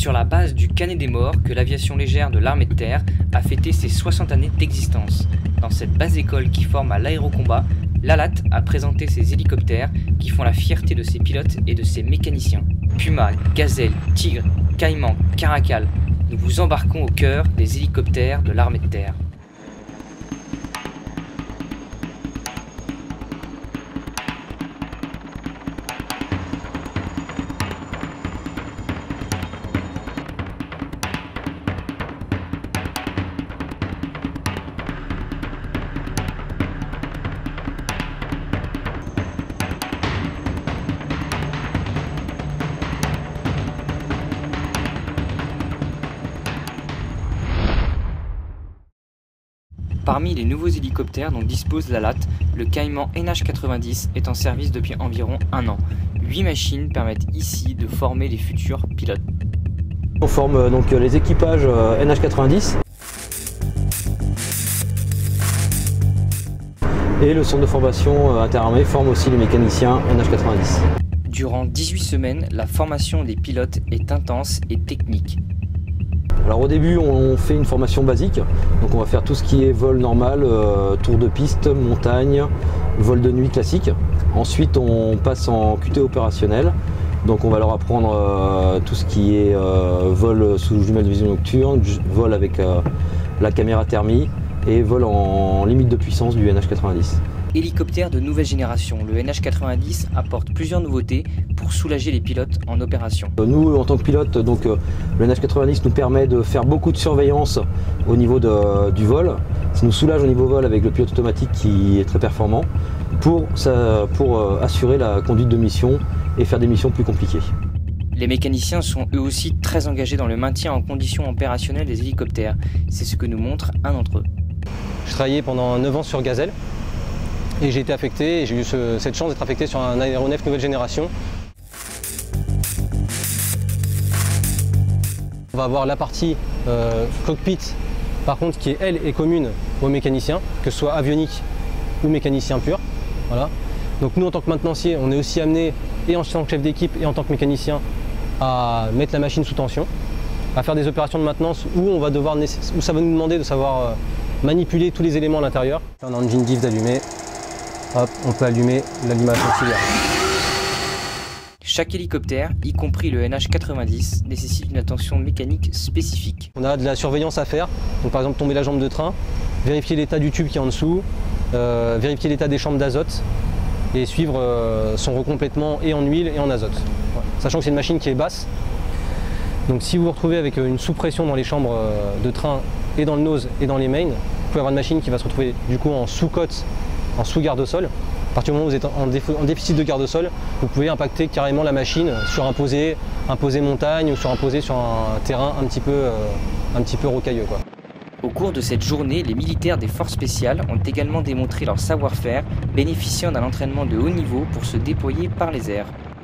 sur la base du Canet des Morts que l'aviation légère de l'armée de terre a fêté ses 60 années d'existence. Dans cette base école qui forme à l'aérocombat, l'ALAT a présenté ses hélicoptères qui font la fierté de ses pilotes et de ses mécaniciens. Puma, Gazelle, Tigre, Caïman, Caracal, nous vous embarquons au cœur des hélicoptères de l'armée de terre. Parmi les nouveaux hélicoptères dont dispose l'ALAT, le Caïman NH90 est en service depuis environ un an. 8 machines permettent ici de former les futurs pilotes. On forme donc les équipages NH90 et le centre de formation interarmée forme aussi les mécaniciens NH90. Durant 18 semaines, la formation des pilotes est intense et technique. Alors au début on fait une formation basique, donc on va faire tout ce qui est vol normal, tour de piste, montagne, vol de nuit classique. Ensuite on passe en QT opérationnel, donc on va leur apprendre tout ce qui est vol sous jumelles de vision nocturne, vol avec la caméra thermie et vol en limite de puissance du NH90. Hélicoptère de nouvelle génération, le NH90 apporte plusieurs nouveautés pour soulager les pilotes en opération. Nous, en tant que pilote, donc, le NH90 nous permet de faire beaucoup de surveillance au niveau du vol. Ça nous soulage au niveau vol avec le pilote automatique qui est très performant pour assurer la conduite de mission et faire des missions plus compliquées. Les mécaniciens sont eux aussi très engagés dans le maintien en condition opérationnelle des hélicoptères. C'est ce que nous montre un d'entre eux. Je travaillais pendant 9 ans sur Gazelle. Et j'ai été affecté, et j'ai eu cette chance d'être affecté sur un aéronef nouvelle génération. On va avoir la partie cockpit, par contre, qui elle est commune aux mécaniciens, que ce soit avionique ou mécanicien pur. Voilà. Donc nous, en tant que maintenancier, on est aussi amené, et en tant que chef d'équipe et en tant que mécanicien, à mettre la machine sous tension, à faire des opérations de maintenance où ça va nous demander de savoir manipuler tous les éléments à l'intérieur. On a un engine diff d'allumer. Hop, on peut allumer l'allumage auxiliaire. Chaque hélicoptère, y compris le NH90, nécessite une attention mécanique spécifique. On a de la surveillance à faire, donc par exemple tomber la jambe de train, vérifier l'état du tube qui est en dessous, vérifier l'état des chambres d'azote et suivre son recomplètement et en huile et en azote. Ouais. Sachant que c'est une machine qui est basse, donc si vous vous retrouvez avec une sous-pression dans les chambres de train et dans le nose et dans les mains, vous pouvez avoir une machine qui va se retrouver du coup en sous-cote, en sous-garde-sol. À partir du moment où vous êtes en déficit de garde-sol, vous pouvez impacter carrément la machine sur un posé montagne ou sur un posé sur un terrain un petit peu rocailleux, quoi. Au cours de cette journée, les militaires des forces spéciales ont également démontré leur savoir-faire, bénéficiant d'un entraînement de haut niveau pour se déployer par les airs.